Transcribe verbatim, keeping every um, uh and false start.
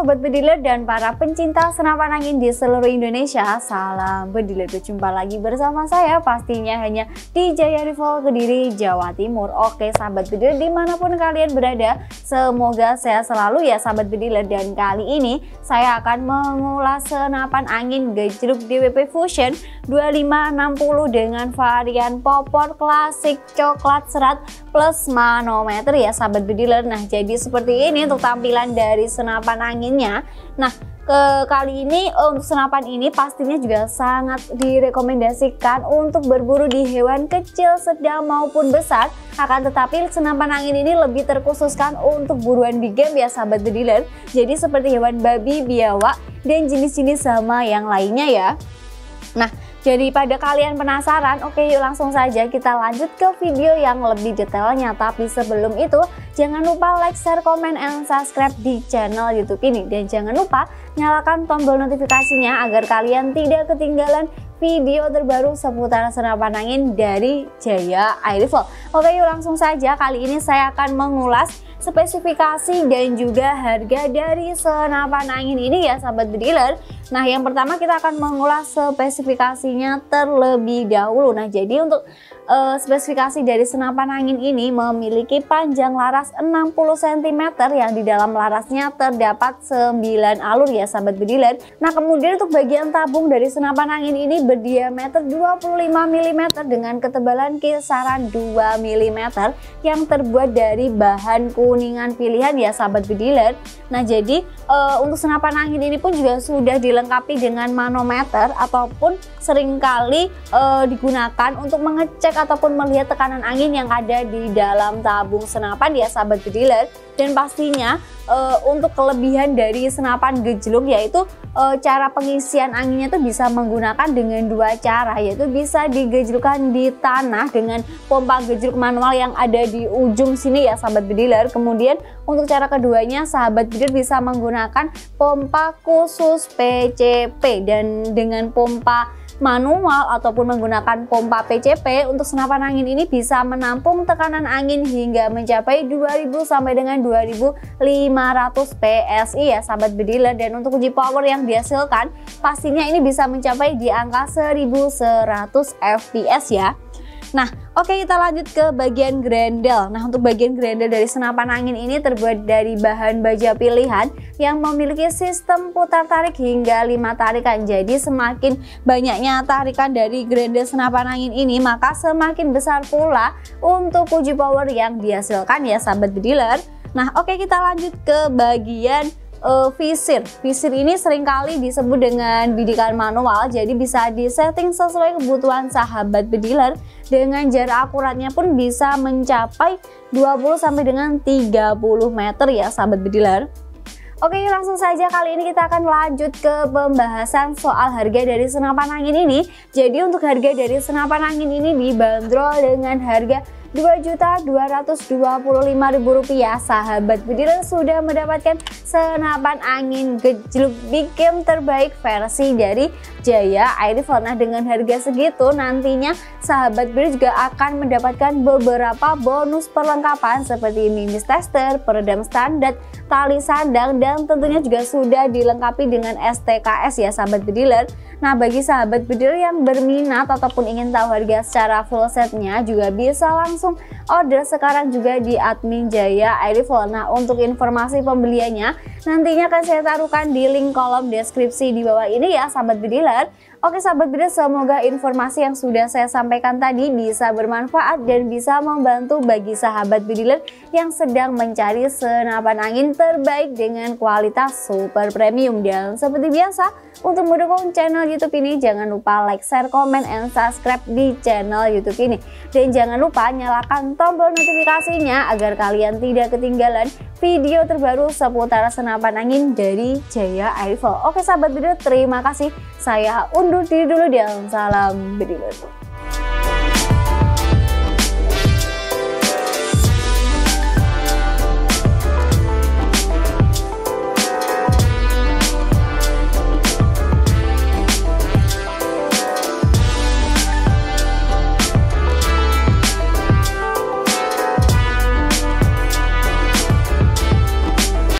Sobat Bediler dan para pencinta senapan angin di seluruh Indonesia. Salam Bediler, berjumpa lagi bersama saya pastinya hanya di Jaya Rival Kediri, Jawa Timur. Oke Sahabat Bediler, dimanapun kalian berada, semoga sehat selalu ya Sahabat Bediler. Dan kali ini saya akan mengulas senapan angin gejluk D W P Fusion dua lima enam nol dengan varian popor klasik coklat serat plus manometer ya Sahabat Bediler. Nah jadi seperti ini untuk tampilan dari senapan anginnya. Nah ke kali ini untuk senapan ini pastinya juga sangat direkomendasikan untuk berburu di hewan kecil, sedang maupun besar. Akan tetapi senapan angin ini lebih terkhususkan untuk buruan big game ya Sahabat Bediler. Jadi seperti hewan babi, biawak dan jenis-jenis sama yang lainnya ya. Nah daripada kalian penasaran, oke yuk langsung saja kita lanjut ke video yang lebih detailnya. Tapi sebelum itu jangan lupa like, share, komen, and subscribe di channel YouTube ini. Dan jangan lupa nyalakan tombol notifikasinya agar kalian tidak ketinggalan video terbaru seputar senapan angin dari Jaya Air Rifle. Oke yuk langsung saja, kali ini saya akan mengulas spesifikasi dan juga harga dari senapan angin ini ya Sahabat Bediler. Nah yang pertama kita akan mengulas spesifikasinya terlebih dahulu. Nah jadi untuk uh, spesifikasi dari senapan angin ini memiliki panjang laras enam puluh sentimeter yang di dalam larasnya terdapat sembilan alur ya Sahabat Bediler. Nah kemudian untuk bagian tabung dari senapan angin ini berdiameter dua puluh lima milimeter dengan ketebalan kisaran dua milimeter yang terbuat dari bahan kuningan pilihan ya Sahabat Bediler. Nah jadi uh, untuk senapan angin ini pun juga sudah dilengkapi dengan manometer ataupun seringkali uh, digunakan untuk mengecek ataupun melihat tekanan angin yang ada di dalam tabung senapan ya Sahabat Bediler. Dan pastinya uh, untuk kelebihan dari senapan gejluk yaitu uh, cara pengisian anginnya itu bisa menggunakan dengan dua cara, yaitu bisa digejlukkan di tanah dengan pompa gejluk manual yang ada di ujung sini ya Sahabat Bediler. Kemudian untuk cara keduanya Sahabat Bediler bisa menggunakan pompa khusus P C P, dan dengan pompa manual ataupun menggunakan pompa P C P untuk senapan angin ini bisa menampung tekanan angin hingga mencapai dua ribu sampai dengan dua ribu lima ratus P S I ya Sahabat Bediler. Dan untuk uji power yang dihasilkan pastinya ini bisa mencapai di angka seribu seratus F P S ya. Nah oke kita lanjut ke bagian grendel. Nah untuk bagian grendel dari senapan angin ini terbuat dari bahan baja pilihan yang memiliki sistem putar tarik hingga lima tarikan. Jadi semakin banyaknya tarikan dari grendel senapan angin ini maka semakin besar pula untuk uji power yang dihasilkan ya Sahabat Bediler. Nah oke kita lanjut ke bagian Uh, visir. Visir ini seringkali disebut dengan bidikan manual, jadi bisa disetting sesuai kebutuhan Sahabat Bediler. Dengan jarak akuratnya pun bisa mencapai dua puluh sampai dengan tiga puluh meter ya Sahabat Bediler. Oke langsung saja kali ini kita akan lanjut ke pembahasan soal harga dari senapan angin ini. Jadi untuk harga dari senapan angin ini dibanderol dengan harga dua juta dua ratus dua puluh lima ribu rupiah. Sahabat Bediler sudah mendapatkan senapan angin gejluk big game terbaik versi dari Jaya Air Rifle. Nah dengan harga segitu nantinya Sahabat Bediler juga akan mendapatkan beberapa bonus perlengkapan seperti mimis tester, peredam standar, tali sandang, dan tentunya juga sudah dilengkapi dengan S T K S ya Sahabat Bediler. Nah bagi Sahabat Bediler yang berminat ataupun ingin tahu harga secara full setnya juga bisa langsung order sekarang juga di admin Jaya Air Rifle. Nah untuk informasi pembeliannya nantinya akan saya taruhkan di link kolom deskripsi di bawah ini ya Sahabat Bediler. Oke Sahabat Bediler, semoga informasi yang sudah saya sampaikan tadi bisa bermanfaat dan bisa membantu bagi Sahabat Bediler yang sedang mencari senapan angin terbaik dengan kualitas super premium. Dan seperti biasa untuk mendukung channel YouTube ini jangan lupa like, share, komen, and subscribe di channel YouTube ini. Dan jangan lupa nyalakan tombol notifikasinya agar kalian tidak ketinggalan video terbaru seputar senapan angin dari Jaya Air Rifle. Oke Sahabat Bediler, terima kasih. Saya undur diri dulu dan salam Bediler.